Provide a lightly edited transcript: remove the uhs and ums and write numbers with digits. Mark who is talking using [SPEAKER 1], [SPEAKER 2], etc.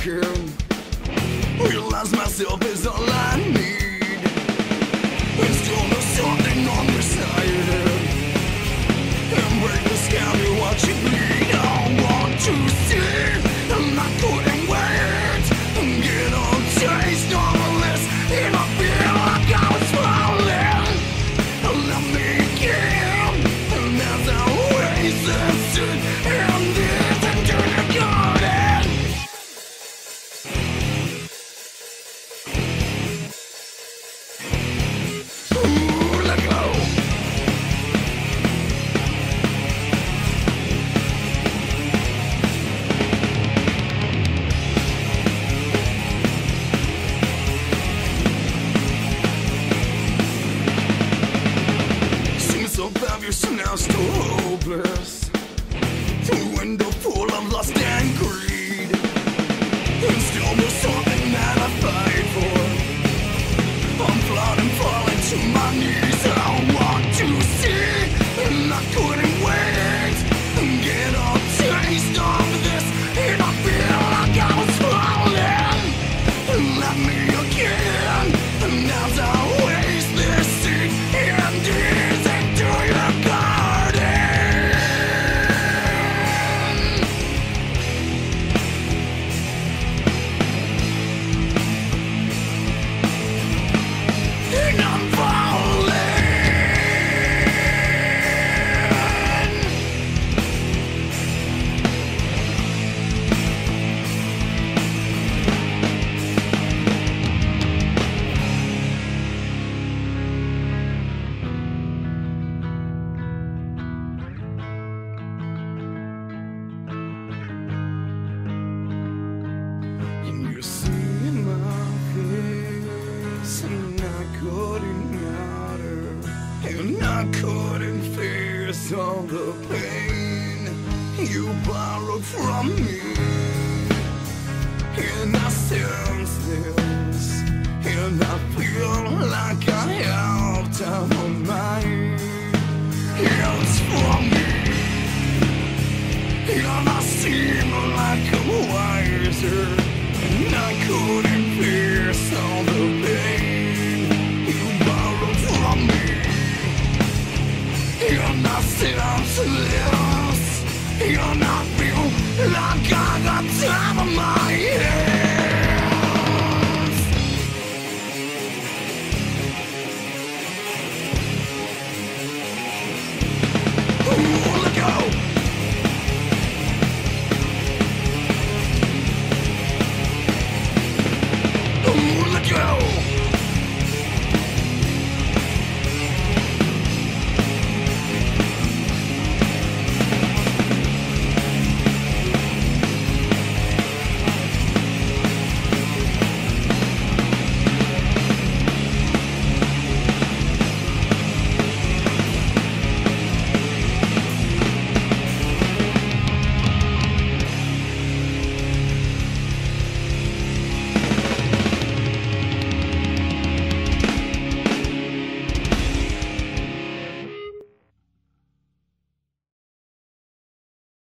[SPEAKER 1] broken. Realize myself is all I need. And still there's something on your side. And break the sky to watch you bleed. I want to see, and I couldn't wait. And get a taste of this, and I feel like I was falling. Let me in, and as I raise the sun, and this into the garden. Ooh, let go. So obvious now still hopeless. Through a window full of lust and greed. And still there's something that I fight for. I'm flawed and falling to my knees. I want to see, and I couldn't wait. And get a taste of this, and I feel like I was falling. And let me again, and as I waste this seed, and ease into your garden. And I'm falling. And you see my face, and I couldn't matter, and I couldn't face all the pain you borrowed from me. And I sense this, and I feel like I have time on my hands for me. And I seem like I'm wiser, and I couldn't face all the pain you borrowed from me. And I sense this, and I feel like I got time